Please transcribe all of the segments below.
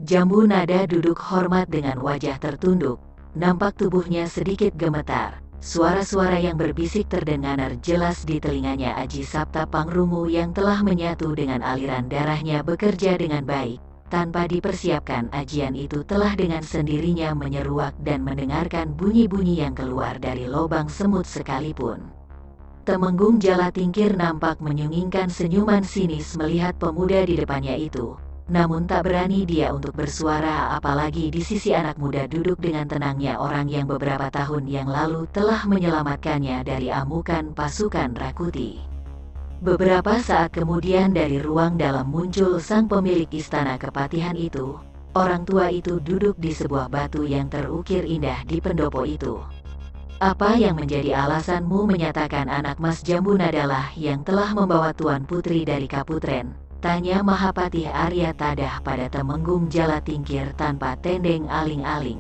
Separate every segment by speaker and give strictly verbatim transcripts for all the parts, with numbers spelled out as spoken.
Speaker 1: Jambu Nada duduk hormat dengan wajah tertunduk, nampak tubuhnya sedikit gemetar. Suara-suara yang berbisik terdengar jelas di telinganya. Aji Sabta Pangrungu yang telah menyatu dengan aliran darahnya bekerja dengan baik. Tanpa dipersiapkan, ajian itu telah dengan sendirinya menyeruak dan mendengarkan bunyi-bunyi yang keluar dari lubang semut sekalipun. Temenggung Jalatingkir nampak menyungingkan senyuman sinis melihat pemuda di depannya itu. Namun tak berani dia untuk bersuara, apalagi di sisi anak muda duduk dengan tenangnya orang yang beberapa tahun yang lalu telah menyelamatkannya dari amukan pasukan Rakuti. Beberapa saat kemudian dari ruang dalam muncul sang pemilik istana kepatihan itu. Orang tua itu duduk di sebuah batu yang terukir indah di pendopo itu. "Apa yang menjadi alasanmu menyatakan anak Mas Jambu Nadalah yang telah membawa Tuan Putri dari Kaputren?" tanya Mahapati Arya Tadah pada Temenggung Jalatingkir tanpa tendeng aling-aling.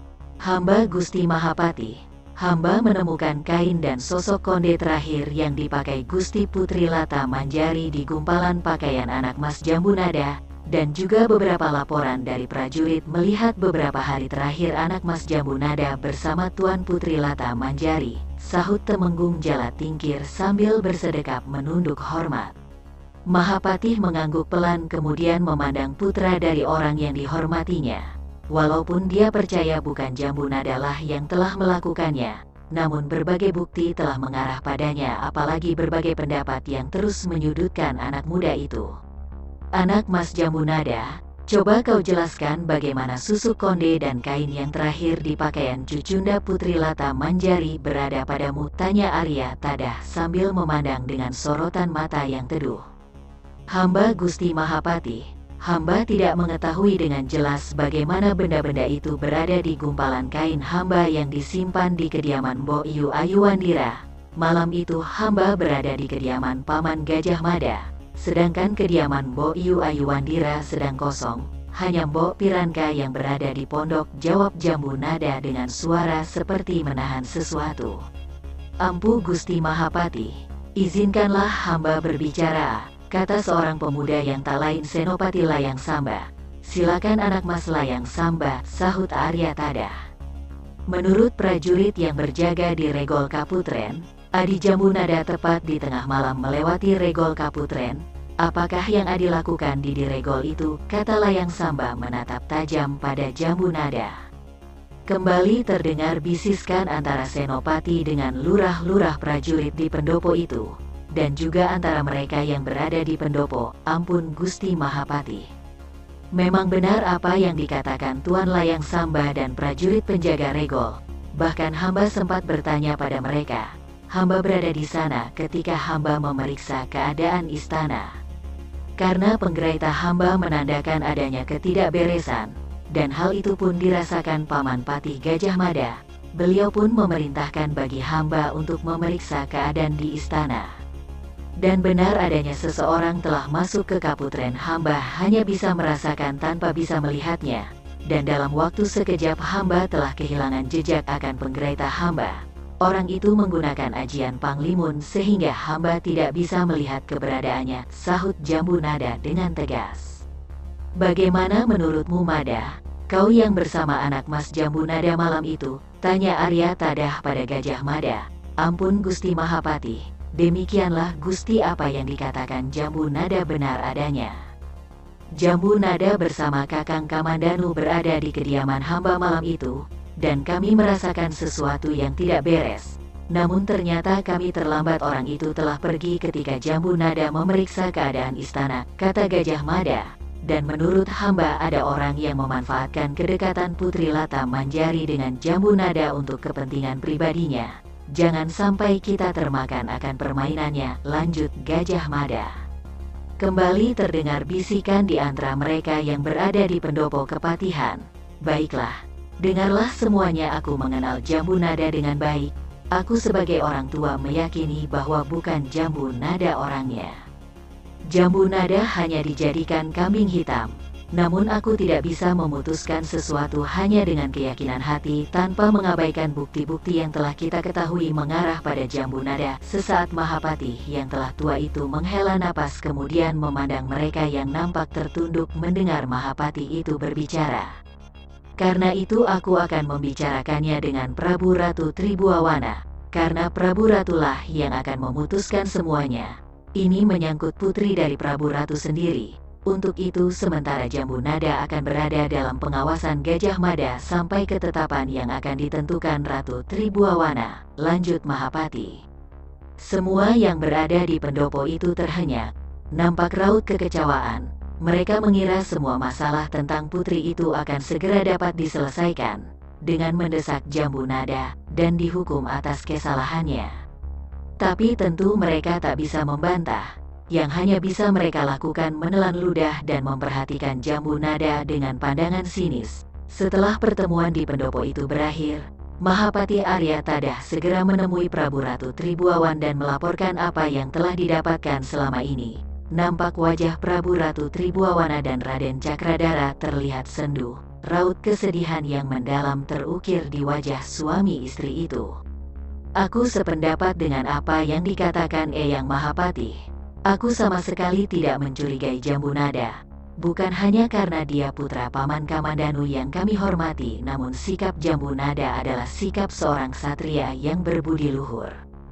Speaker 1: "Hamba Gusti Mahapati, hamba menemukan kain dan sosok konde terakhir yang dipakai Gusti Putri Lata Manjari di gumpalan pakaian anak Mas Jambu Nada, dan juga beberapa laporan dari prajurit melihat beberapa hari terakhir anak Mas Jambu Nada bersama Tuan Putri Lata Manjari," sahut Temenggung Jalatingkir sambil bersedekap menunduk hormat. Mahapati mengangguk pelan kemudian memandang putra dari orang yang dihormatinya. Walaupun dia percaya bukan Jambu Nadalah yang telah melakukannya, namun berbagai bukti telah mengarah padanya, apalagi berbagai pendapat yang terus menyudutkan anak muda itu. "Anak Mas Jambu Nada, coba kau jelaskan bagaimana susuk konde dan kain yang terakhir di pakaian Cucunda Putri Lata Manjari berada padamu?" tanya Arya Tadah sambil memandang dengan sorotan mata yang teduh. "Hamba Gusti Mahapati, hamba tidak mengetahui dengan jelas bagaimana benda-benda itu berada di gumpalan kain hamba yang disimpan di kediaman Mbok Yu Ayuandira. Malam itu hamba berada di kediaman Paman Gajah Mada, sedangkan kediaman Mbok Yu Ayuandira sedang kosong. Hanya Mbok Piranka yang berada di pondok," jawab Jambu Nada dengan suara seperti menahan sesuatu. "Ampu Gusti Mahapati, izinkanlah hamba berbicara," kata seorang pemuda yang tak lain Senopati Layang Samba. "Silakan anak Mas Layang Samba," sahut Arya Tadah. Menurut prajurit yang berjaga di Regol Kaputren, Adi Jambu Nada tepat di tengah malam melewati Regol Kaputren. "Apakah yang Adi lakukan di di Regol itu?" kata Layang Samba menatap tajam pada Jambu Nada. Kembali terdengar bisiskan antara Senopati dengan lurah-lurah prajurit di pendopo itu, dan juga antara mereka yang berada di pendopo. "Ampun Gusti Mahapati. Memang benar apa yang dikatakan Tuan Layang Samba dan prajurit penjaga Regol. Bahkan hamba sempat bertanya pada mereka. Hamba berada di sana ketika hamba memeriksa keadaan istana. Karena penggeraita hamba menandakan adanya ketidakberesan, dan hal itu pun dirasakan Paman Patih Gajah Mada. Beliau pun memerintahkan bagi hamba untuk memeriksa keadaan di istana. Dan benar adanya seseorang telah masuk ke Kaputren, hamba hanya bisa merasakan tanpa bisa melihatnya. Dan dalam waktu sekejap hamba telah kehilangan jejak akan penggeraita hamba. Orang itu menggunakan ajian Panglimun sehingga hamba tidak bisa melihat keberadaannya," sahut Jambu Nada dengan tegas. "Bagaimana menurutmu Mada? Kau yang bersama anak Mas Jambu Nada malam itu?" tanya Arya Tadah pada Gajah Mada. "Ampun Gusti Mahapati. Demikianlah Gusti, apa yang dikatakan Jambu Nada benar adanya. Jambu Nada bersama Kakang Kamandanu berada di kediaman hamba malam itu, dan kami merasakan sesuatu yang tidak beres. Namun ternyata kami terlambat, orang itu telah pergi ketika Jambu Nada memeriksa keadaan istana," kata Gajah Mada. "Dan menurut hamba ada orang yang memanfaatkan kedekatan Putri Lata Manjari dengan Jambu Nada untuk kepentingan pribadinya. Jangan sampai kita termakan akan permainannya," lanjut Gajah Mada. Kembali terdengar bisikan di antara mereka yang berada di pendopo kepatihan. "Baiklah, dengarlah semuanya, aku mengenal Jambu Nada dengan baik. Aku sebagai orang tua meyakini bahwa bukan Jambu Nada orangnya. Jambu Nada hanya dijadikan kambing hitam. Namun aku tidak bisa memutuskan sesuatu hanya dengan keyakinan hati tanpa mengabaikan bukti-bukti yang telah kita ketahui mengarah pada Jambu Nada. Sesaat Mahapati yang telah tua itu menghela napas kemudian memandang mereka yang nampak tertunduk mendengar Mahapati itu berbicara. Karena itu aku akan membicarakannya dengan Prabu Ratu Tribhuwana, karena Prabu Ratulah yang akan memutuskan semuanya. Ini menyangkut putri dari Prabu Ratu sendiri. Untuk itu sementara Jambu Nada akan berada dalam pengawasan Gajah Mada sampai ketetapan yang akan ditentukan Ratu Tribhuwana, lanjut Mahapati. Semua yang berada di pendopo itu terhenyak, nampak raut kekecewaan. Mereka mengira semua masalah tentang putri itu akan segera dapat diselesaikan dengan mendesak Jambu Nada dan dihukum atas kesalahannya. Tapi tentu mereka tak bisa membantah. Yang hanya bisa mereka lakukan menelan ludah dan memperhatikan Jambu Nada dengan pandangan sinis. Setelah pertemuan di pendopo itu berakhir, Mahapati Arya Tadah segera menemui Prabu Ratu Tribhuwan dan melaporkan apa yang telah didapatkan selama ini. Nampak wajah Prabu Ratu Tribhuwana dan Raden Cakradara terlihat sendu. Raut kesedihan yang mendalam terukir di wajah suami istri itu. Aku sependapat dengan apa yang dikatakan Eyang Mahapati. Aku sama sekali tidak mencurigai Jambu Nada. Bukan hanya karena dia putra Paman Kamandanu yang kami hormati, namun sikap Jambu Nada adalah sikap seorang satria yang berbudi luhur.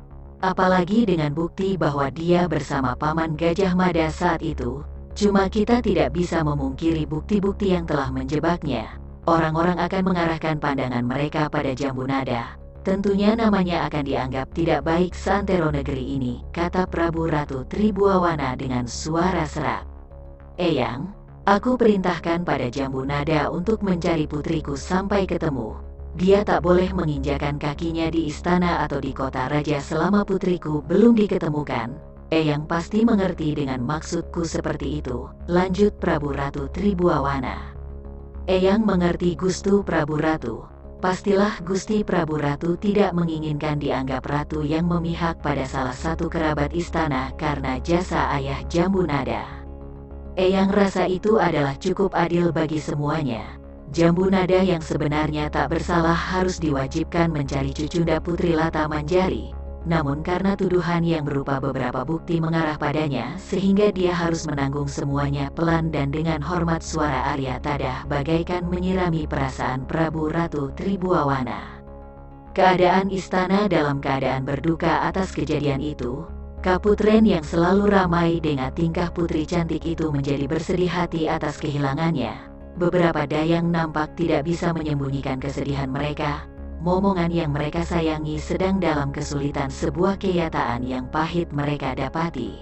Speaker 1: Apalagi dengan bukti bahwa dia bersama Paman Gajah Mada saat itu, cuma kita tidak bisa memungkiri bukti-bukti yang telah menjebaknya. Orang-orang akan mengarahkan pandangan mereka pada Jambu Nada. Tentunya namanya akan dianggap tidak baik seantero negeri ini, kata Prabu Ratu Tribhuwana dengan suara serak. Eyang, aku perintahkan pada Jambu Nada untuk mencari putriku sampai ketemu. Dia tak boleh menginjakan kakinya di istana atau di kota raja selama putriku belum diketemukan. Eyang pasti mengerti dengan maksudku seperti itu, lanjut Prabu Ratu Tribhuwana. Eyang mengerti Gustu Prabu Ratu. Pastilah Gusti Prabu Ratu tidak menginginkan dianggap ratu yang memihak pada salah satu kerabat istana karena jasa ayah Jambu Nada. Eyang rasa itu adalah cukup adil bagi semuanya. Jambu Nada yang sebenarnya tak bersalah harus diwajibkan mencari Cucunda Putri Lata Manjari. Namun karena tuduhan yang berupa beberapa bukti mengarah padanya, sehingga dia harus menanggung semuanya pelan dan dengan hormat. Suara Arya Tadah bagaikan menyirami perasaan Prabu Ratu Tribhuwana. Keadaan istana dalam keadaan berduka atas kejadian itu. Kaputren yang selalu ramai dengan tingkah putri cantik itu menjadi bersedih hati atas kehilangannya. Beberapa dayang nampak tidak bisa menyembunyikan kesedihan mereka. Momongan yang mereka sayangi sedang dalam kesulitan, sebuah kenyataan yang pahit mereka dapati.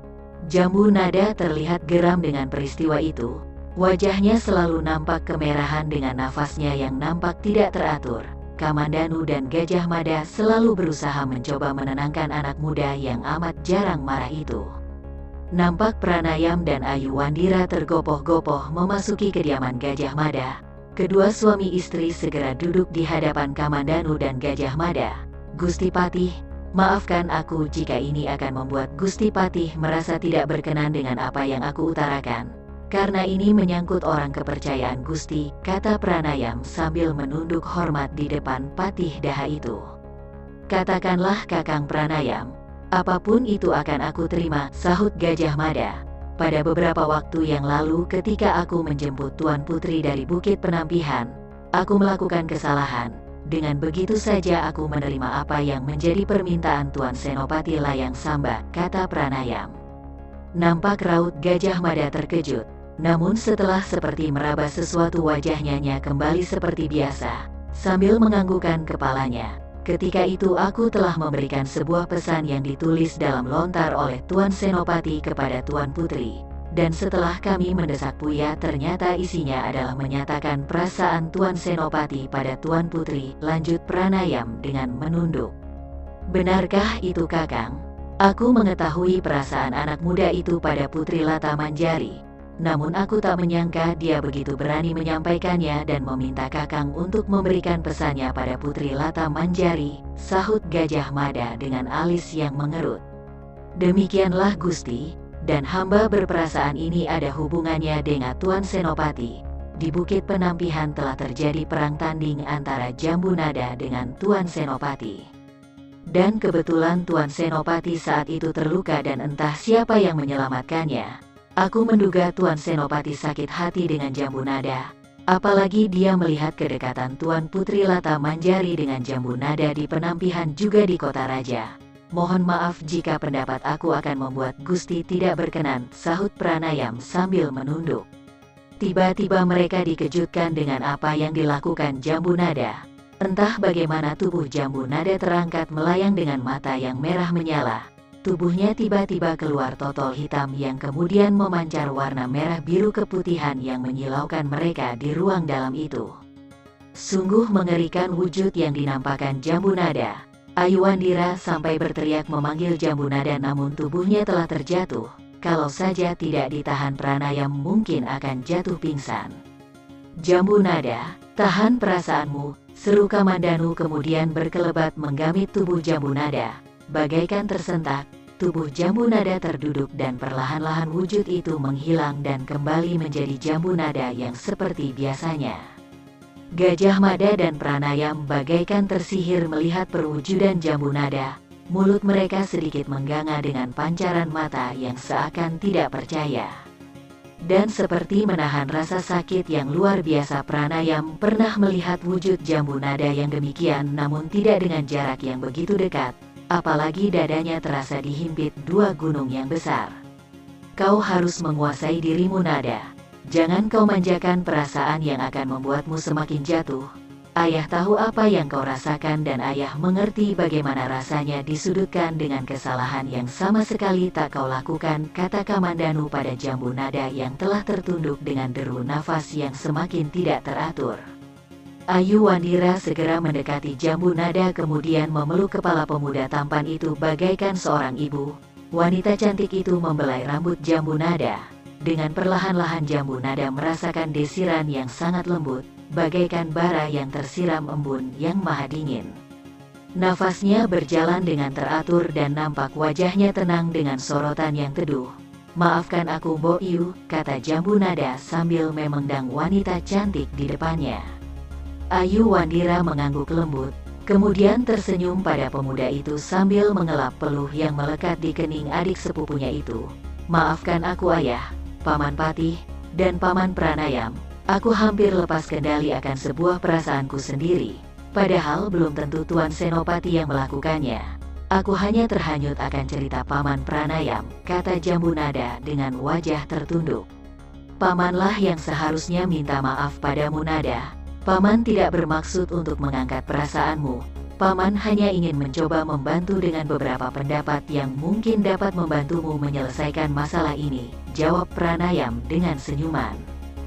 Speaker 1: Jambu Nada terlihat geram dengan peristiwa itu. Wajahnya selalu nampak kemerahan dengan nafasnya yang nampak tidak teratur. Kamandanu dan Gajah Mada selalu berusaha mencoba menenangkan anak muda yang amat jarang marah itu. Nampak Pranayam dan Ayu Wandira tergopoh-gopoh memasuki kediaman Gajah Mada. Kedua suami istri segera duduk di hadapan Kamandanu dan Gajah Mada. Gusti Patih, maafkan aku jika ini akan membuat Gusti Patih merasa tidak berkenan dengan apa yang aku utarakan. Karena ini menyangkut orang kepercayaan Gusti, kata Pranayam sambil menunduk hormat di depan Patih Daha itu. Katakanlah Kakang Pranayam, apapun itu akan aku terima, sahut Gajah Mada. Pada beberapa waktu yang lalu ketika aku menjemput Tuan Putri dari Bukit Penampihan, aku melakukan kesalahan. Dengan begitu saja aku menerima apa yang menjadi permintaan Tuan Senopati Layang Samba, kata Pranayam. Nampak raut Gajah Mada terkejut, namun setelah seperti meraba sesuatu wajahnya kembali seperti biasa, sambil menganggukkan kepalanya. Ketika itu aku telah memberikan sebuah pesan yang ditulis dalam lontar oleh Tuan Senopati kepada Tuan Putri. Dan setelah kami mendesak Buya, ternyata isinya adalah menyatakan perasaan Tuan Senopati pada Tuan Putri, lanjut Pranayam dengan menunduk. Benarkah itu Kakang? Aku mengetahui perasaan anak muda itu pada Putri Lata Manjari. Namun aku tak menyangka dia begitu berani menyampaikannya dan meminta Kakang untuk memberikan pesannya pada Putri Lata Manjari, sahut Gajah Mada dengan alis yang mengerut. Demikianlah Gusti, dan hamba berperasaan ini ada hubungannya dengan Tuan Senopati. Di Bukit Penampihan telah terjadi perang tanding antara Jambu Nada dengan Tuan Senopati. Dan kebetulan Tuan Senopati saat itu terluka dan entah siapa yang menyelamatkannya. Aku menduga Tuan Senopati sakit hati dengan Jambu Nada. Apalagi dia melihat kedekatan Tuan Putri Lata Manjari dengan Jambu Nada di penampihan juga di Kota Raja. Mohon maaf jika pendapat aku akan membuat Gusti tidak berkenan, sahut Pranayam sambil menunduk. Tiba-tiba mereka dikejutkan dengan apa yang dilakukan Jambu Nada. Entah bagaimana tubuh Jambu Nada terangkat melayang dengan mata yang merah menyala. Tubuhnya tiba-tiba keluar totol hitam yang kemudian memancar warna merah biru keputihan yang menyilaukan mereka di ruang dalam itu. Sungguh mengerikan wujud yang dinampakkan Jambu Nada. Ayuandira sampai berteriak memanggil Jambu Nada namun tubuhnya telah terjatuh. Kalau saja tidak ditahan Pranayam mungkin akan jatuh pingsan. Jambu Nada, tahan perasaanmu, seru Kamandanu kemudian berkelebat menggamit tubuh Jambu Nada. Bagaikan tersentak, tubuh Jambu Nada terduduk dan perlahan-lahan wujud itu menghilang dan kembali menjadi Jambu Nada yang seperti biasanya. Gajah Mada dan Pranayam bagaikan tersihir melihat perwujudan Jambu Nada. Mulut mereka sedikit mengganga dengan pancaran mata yang seakan tidak percaya. Dan seperti menahan rasa sakit yang luar biasa, Pranayam pernah melihat wujud Jambu Nada yang demikian namun tidak dengan jarak yang begitu dekat. Apalagi dadanya terasa dihimpit dua gunung yang besar. Kau harus menguasai dirimu Nada. Jangan kau manjakan perasaan yang akan membuatmu semakin jatuh. Ayah tahu apa yang kau rasakan dan ayah mengerti bagaimana rasanya disudutkan dengan kesalahan yang sama sekali tak kau lakukan, kata Kamandanu pada Jambu Nada yang telah tertunduk dengan deru nafas yang semakin tidak teratur. Ayuandira segera mendekati Jambu Nada kemudian memeluk kepala pemuda tampan itu bagaikan seorang ibu. Wanita cantik itu membelai rambut Jambu Nada. Dengan perlahan-lahan Jambu Nada merasakan desiran yang sangat lembut, bagaikan bara yang tersiram embun yang maha dingin. Nafasnya berjalan dengan teratur dan nampak wajahnya tenang dengan sorotan yang teduh. Maafkan aku Mbok Yu, kata Jambu Nada sambil memandang wanita cantik di depannya. Ayuandira mengangguk lembut, kemudian tersenyum pada pemuda itu sambil mengelap peluh yang melekat di kening adik sepupunya itu. Maafkan aku ayah, Paman Patih, dan Paman Pranayam. Aku hampir lepas kendali akan sebuah perasaanku sendiri. Padahal belum tentu Tuan Senopati yang melakukannya. Aku hanya terhanyut akan cerita Paman Pranayam, kata Jambu Nada dengan wajah tertunduk. Pamanlah yang seharusnya minta maaf padamu Nada. Paman tidak bermaksud untuk mengangkat perasaanmu. Paman hanya ingin mencoba membantu dengan beberapa pendapat yang mungkin dapat membantumu menyelesaikan masalah ini, jawab Pranayam dengan senyuman.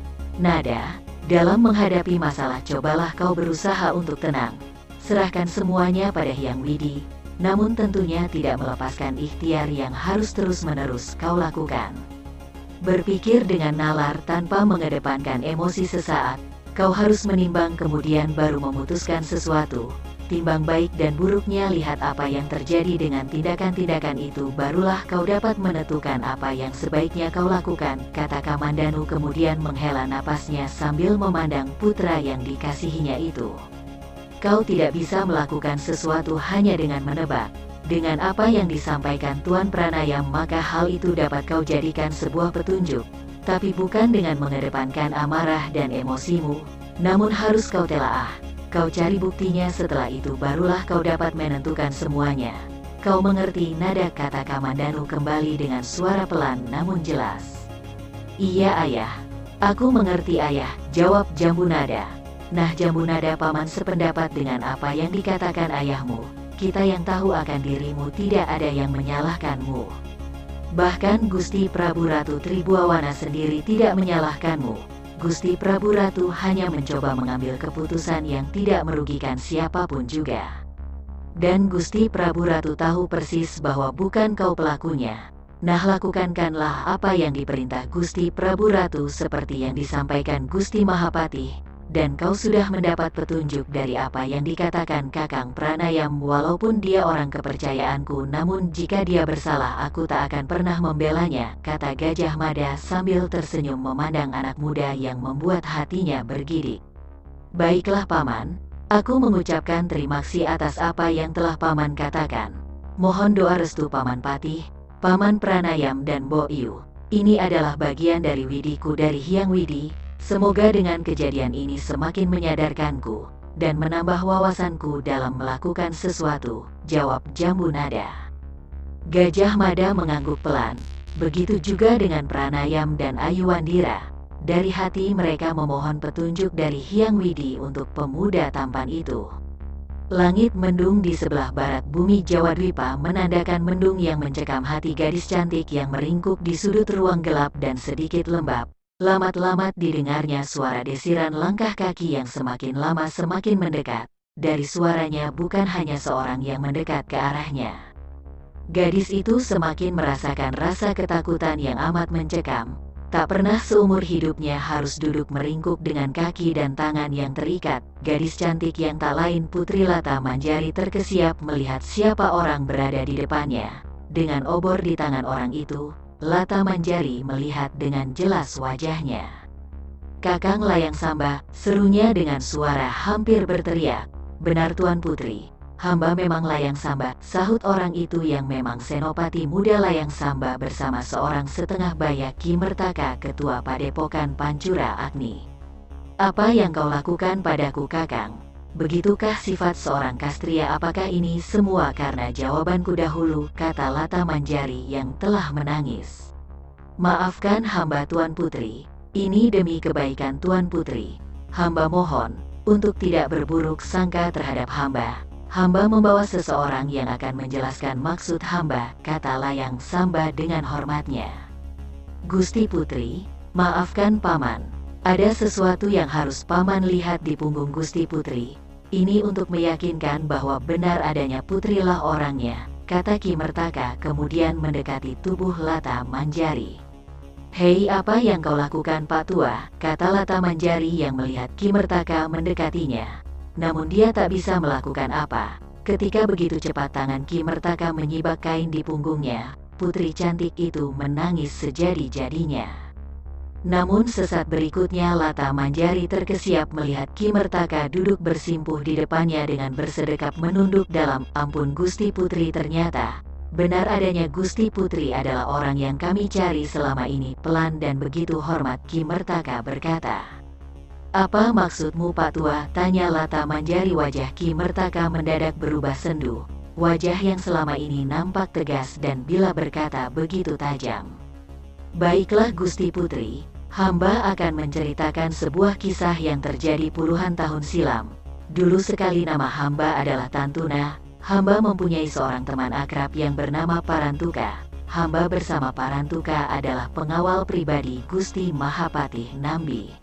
Speaker 1: Nada, dalam menghadapi masalah cobalah kau berusaha untuk tenang. Serahkan semuanya pada Hyang Widi, namun tentunya tidak melepaskan ikhtiar yang harus terus-menerus kau lakukan. Berpikir dengan nalar tanpa mengedepankan emosi sesaat. Kau harus menimbang kemudian baru memutuskan sesuatu. Timbang baik dan buruknya, lihat apa yang terjadi dengan tindakan-tindakan itu, barulah kau dapat menentukan apa yang sebaiknya kau lakukan, kata Kamandanu kemudian menghela napasnya sambil memandang putra yang dikasihinya itu. Kau tidak bisa melakukan sesuatu hanya dengan menebak. Dengan apa yang disampaikan Tuan Pranayam maka hal itu dapat kau jadikan sebuah petunjuk. Tapi bukan dengan mengedepankan amarah dan emosimu, namun harus kau telaah. Kau cari buktinya, setelah itu barulah kau dapat menentukan semuanya. Kau mengerti Nada, kata Kamandanu kembali dengan suara pelan namun jelas. Iya ayah. Aku mengerti ayah, jawab Jambu Nada. Nah Jambu Nada, paman sependapat dengan apa yang dikatakan ayahmu. Kita yang tahu akan dirimu tidak ada yang menyalahkanmu. Bahkan Gusti Prabu Ratu Tribuawana sendiri tidak menyalahkanmu. Gusti Prabu Ratu hanya mencoba mengambil keputusan yang tidak merugikan siapapun juga. Dan Gusti Prabu Ratu tahu persis bahwa bukan kau pelakunya. Nah lakukanlah apa yang diperintah Gusti Prabu Ratu seperti yang disampaikan Gusti Mahapatih. dan kau sudah mendapat petunjuk dari apa yang dikatakan Kakang Pranayam. Walaupun dia orang kepercayaanku, namun jika dia bersalah aku tak akan pernah membelanya, kata Gajah Mada sambil tersenyum memandang anak muda yang membuat hatinya bergidik. Baiklah Paman, aku mengucapkan terima kasih atas apa yang telah Paman katakan. Mohon doa restu Paman Patih, Paman Pranayam dan Bo Iu. Ini adalah bagian dari widiku dari Hyang Widi. Semoga dengan kejadian ini semakin menyadarkanku dan menambah wawasanku dalam melakukan sesuatu, jawab Jambu Nada. Gajah Mada mengangguk pelan, begitu juga dengan Pranayam dan Ayuandira. Dari hati mereka memohon petunjuk dari Hyang Widi untuk pemuda tampan itu. Langit mendung di sebelah barat bumi Jawadwipa menandakan mendung yang mencekam hati gadis cantik yang meringkuk di sudut ruang gelap dan sedikit lembab. Lamat-lamat didengarnya suara desiran langkah kaki yang semakin lama semakin mendekat. Dari suaranya bukan hanya seorang yang mendekat ke arahnya. Gadis itu semakin merasakan rasa ketakutan yang amat mencekam. Tak pernah seumur hidupnya harus duduk meringkuk dengan kaki dan tangan yang terikat. Gadis cantik yang tak lain Putri Lata Manjari terkesiap melihat siapa orang berada di depannya. Dengan obor di tangan orang itu, Lata Manjari melihat dengan jelas wajahnya. Kakang Layang Samba, serunya dengan suara hampir berteriak. Benar Tuan Putri, hamba memang Layang Samba, sahut orang itu yang memang senopati muda Layang Samba bersama seorang setengah baya Ki Mertaka, ketua padepokan Pancura Agni. Apa yang kau lakukan padaku Kakang? Begitukah sifat seorang kastria? Apakah ini semua karena jawabanku dahulu, kata Lata Manjari yang telah menangis. Maafkan hamba Tuan Putri, ini demi kebaikan Tuan Putri. Hamba mohon untuk tidak berburuk sangka terhadap hamba. Hamba membawa seseorang yang akan menjelaskan maksud hamba, kata Layang Samba dengan hormatnya. Gusti Putri, maafkan Paman. Ada sesuatu yang harus Paman lihat di punggung Gusti Putri. Ini untuk meyakinkan bahwa benar adanya putrilah orangnya, kata Ki Mertaka kemudian mendekati tubuh Lata Manjari. Hei, apa yang kau lakukan Pak Tua, kata Lata Manjari yang melihat Ki Mertaka mendekatinya. Namun dia tak bisa melakukan apa. Ketika begitu cepat tangan Ki Mertaka menyibak kain di punggungnya, putri cantik itu menangis sejadi-jadinya. Namun sesaat berikutnya Lata Manjari terkesiap melihat Ki Mertaka duduk bersimpuh di depannya dengan bersedekap menunduk dalam. Ampun Gusti Putri, ternyata benar adanya Gusti Putri adalah orang yang kami cari selama ini. Pelan dan begitu hormat Ki Mertaka berkata. Apa maksudmu Pak Tua? Tanya Lata Manjari. Wajah Ki Mertaka mendadak berubah sendu. Wajah yang selama ini nampak tegas dan bila berkata begitu tajam. Baiklah Gusti Putri, hamba akan menceritakan sebuah kisah yang terjadi puluhan tahun silam. Dulu sekali nama hamba adalah Tantuna. Hamba mempunyai seorang teman akrab yang bernama Parantuka. Hamba bersama Parantuka adalah pengawal pribadi Gusti Mahapatih Nambi.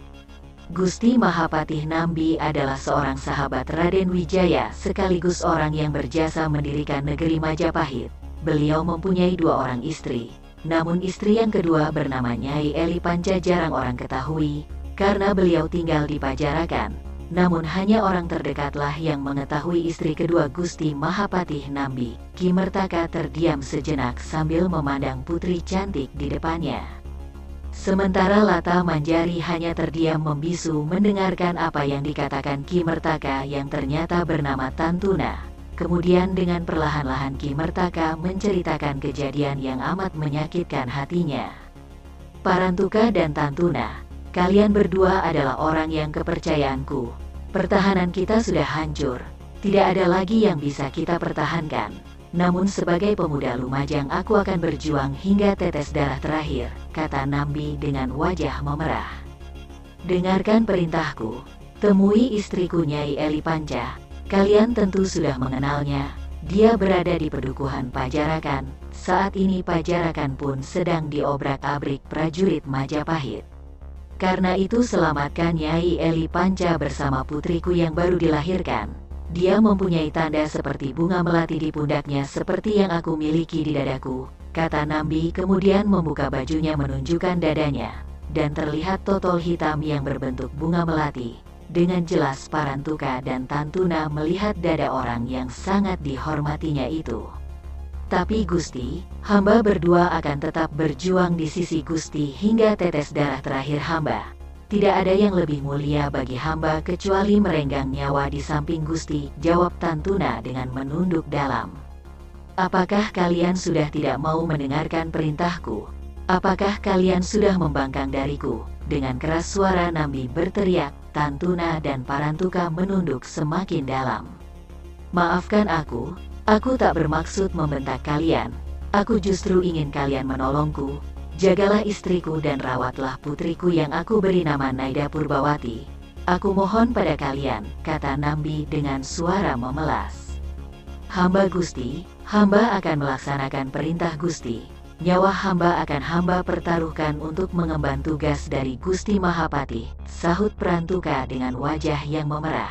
Speaker 1: Gusti Mahapatih Nambi adalah seorang sahabat Raden Wijaya sekaligus orang yang berjasa mendirikan negeri Majapahit. Beliau mempunyai dua orang istri, namun istri yang kedua bernama Nyai Eli Panca jarang orang ketahui, karena beliau tinggal di Pajarakan. Namun hanya orang terdekatlah yang mengetahui istri kedua Gusti Mahapatih Nambi. Ki Mertaka terdiam sejenak sambil memandang putri cantik di depannya. Sementara Lata Manjari hanya terdiam membisu mendengarkan apa yang dikatakan Ki Mertaka yang ternyata bernama Tantuna. Kemudian dengan perlahan-lahan Ki Mertaka menceritakan kejadian yang amat menyakitkan hatinya. Parantuka dan Tantuna, kalian berdua adalah orang yang kepercayaanku. Pertahanan kita sudah hancur, tidak ada lagi yang bisa kita pertahankan. Namun sebagai pemuda Lumajang aku akan berjuang hingga tetes darah terakhir, kata Nambi dengan wajah memerah. Dengarkan perintahku, temui istriku Nyai Eli Panca. Kalian tentu sudah mengenalnya, dia berada di Pedukuhan Pajarakan. Saat ini Pajarakan pun sedang diobrak-abrik prajurit Majapahit. Karena itu selamatkan Nyai Eli Panca bersama putriku yang baru dilahirkan. Dia mempunyai tanda seperti bunga melati di pundaknya seperti yang aku miliki di dadaku, kata Nambi kemudian membuka bajunya menunjukkan dadanya, dan terlihat totol hitam yang berbentuk bunga melati. Dengan jelas Parantuka dan Tantuna melihat dada orang yang sangat dihormatinya itu. Tapi Gusti, hamba berdua akan tetap berjuang di sisi Gusti hingga tetes darah terakhir hamba. Tidak ada yang lebih mulia bagi hamba kecuali merenggang nyawa di samping Gusti, jawab Tantuna dengan menunduk dalam. Apakah kalian sudah tidak mau mendengarkan perintahku? Apakah kalian sudah membangkang dariku? Dengan keras suara Nambi berteriak, Tantuna dan Parantuka menunduk semakin dalam. Maafkan aku, aku tak bermaksud membentak kalian. Aku justru ingin kalian menolongku. Jagalah istriku dan rawatlah putriku yang aku beri nama Naida Purbawati. Aku mohon pada kalian, kata Nambi dengan suara memelas. Hamba Gusti, hamba akan melaksanakan perintah Gusti. Nyawa hamba akan hamba pertaruhkan untuk mengemban tugas dari Gusti Mahapati, sahut Parantuka dengan wajah yang memerah.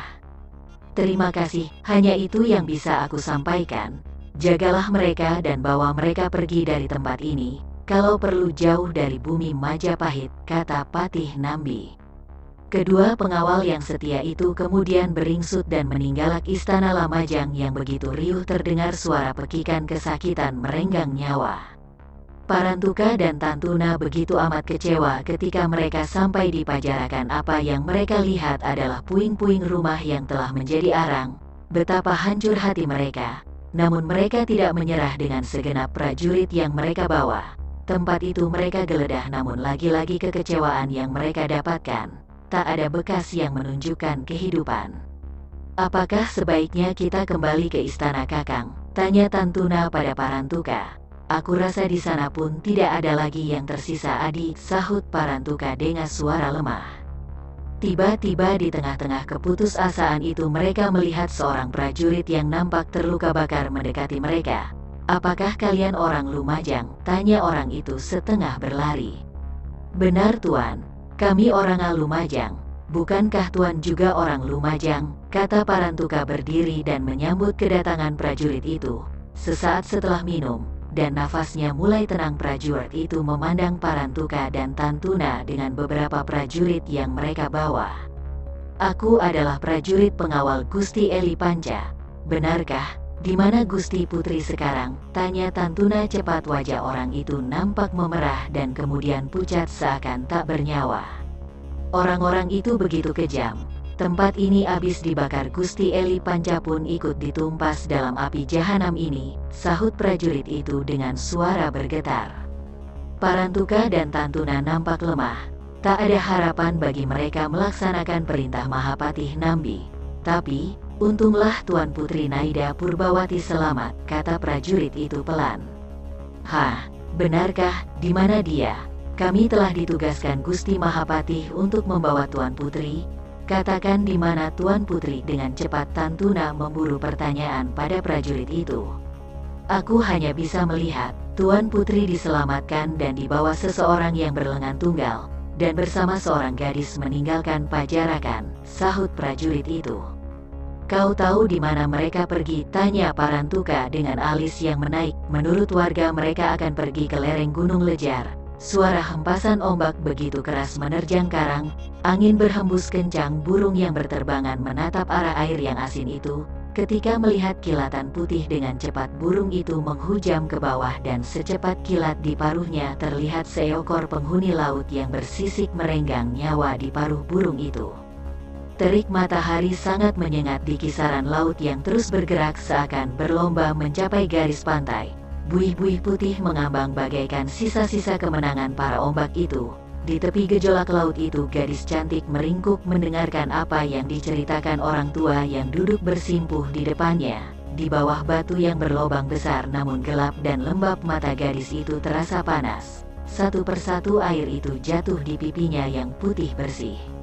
Speaker 1: Terima kasih, hanya itu yang bisa aku sampaikan. Jagalah mereka dan bawa mereka pergi dari tempat ini, kalau perlu jauh dari bumi Majapahit, kata Patih Nambi. Kedua pengawal yang setia itu kemudian beringsut dan meninggalak istana Lamajang yang begitu riuh terdengar suara pekikan kesakitan merenggang nyawa. Parantuka dan Tantuna begitu amat kecewa ketika mereka sampai di Pajarakan. Apa yang mereka lihat adalah puing-puing rumah yang telah menjadi arang. Betapa hancur hati mereka. Namun mereka tidak menyerah dengan segenap prajurit yang mereka bawa. Tempat itu mereka geledah, namun lagi-lagi kekecewaan yang mereka dapatkan. Tak ada bekas yang menunjukkan kehidupan. Apakah sebaiknya kita kembali ke istana Kakang? Tanya Tantuna pada Parantuka. Aku rasa di sana pun tidak ada lagi yang tersisa, Adi, sahut Parantuka dengan suara lemah. Tiba-tiba di tengah-tengah keputusasaan itu mereka melihat seorang prajurit yang nampak terluka bakar mendekati mereka. Apakah kalian orang Lumajang? Tanya orang itu setengah berlari. Benar Tuan, kami orang Lumajang. Bukankah Tuan juga orang Lumajang? Kata Parantuka berdiri dan menyambut kedatangan prajurit itu. Sesaat setelah minum, dan nafasnya mulai tenang, prajurit itu memandang Parantuka dan Tantuna dengan beberapa prajurit yang mereka bawa. Aku adalah prajurit pengawal Gusti Eli Panca. Benarkah? Di mana Gusti Putri sekarang? Tanya Tantuna cepat. Wajah orang itu nampak memerah dan kemudian pucat seakan tak bernyawa. Orang-orang itu begitu kejam. Tempat ini habis dibakar, Gusti Eli Panca pun ikut ditumpas dalam api jahanam ini, sahut prajurit itu dengan suara bergetar. Parantuka dan Tantuna nampak lemah. Tak ada harapan bagi mereka melaksanakan perintah Mahapatih Nambi. Tapi, untunglah Tuan Putri Naida Purbawati selamat, kata prajurit itu pelan. Hah, benarkah? Di mana dia? Kami telah ditugaskan Gusti Mahapatih untuk membawa Tuan Putri. Katakan di mana Tuan Putri? Dengan cepat Tantuna memburu pertanyaan pada prajurit itu. Aku hanya bisa melihat Tuan Putri diselamatkan dan dibawa seseorang yang berlengan tunggal, dan bersama seorang gadis meninggalkan Pajarakan, sahut prajurit itu. Kau tahu di mana mereka pergi? Tanya Parantuka dengan alis yang menaik. Menurut warga mereka akan pergi ke lereng Gunung Lejar. Suara hempasan ombak begitu keras menerjang karang. Angin berhembus kencang, burung yang berterbangan menatap arah air yang asin itu. Ketika melihat kilatan putih dengan cepat burung itu menghujam ke bawah dan secepat kilat di paruhnya terlihat seekor penghuni laut yang bersisik merenggang nyawa di paruh burung itu. Terik matahari sangat menyengat di kisaran laut yang terus bergerak seakan berlomba mencapai garis pantai. Buih-buih putih mengambang bagaikan sisa-sisa kemenangan para ombak itu. Di tepi gejolak laut itu gadis cantik meringkuk mendengarkan apa yang diceritakan orang tua yang duduk bersimpuh di depannya. Di bawah batu yang berlobang besar namun gelap dan lembab mata gadis itu terasa panas. Satu persatu air itu jatuh di pipinya yang putih bersih.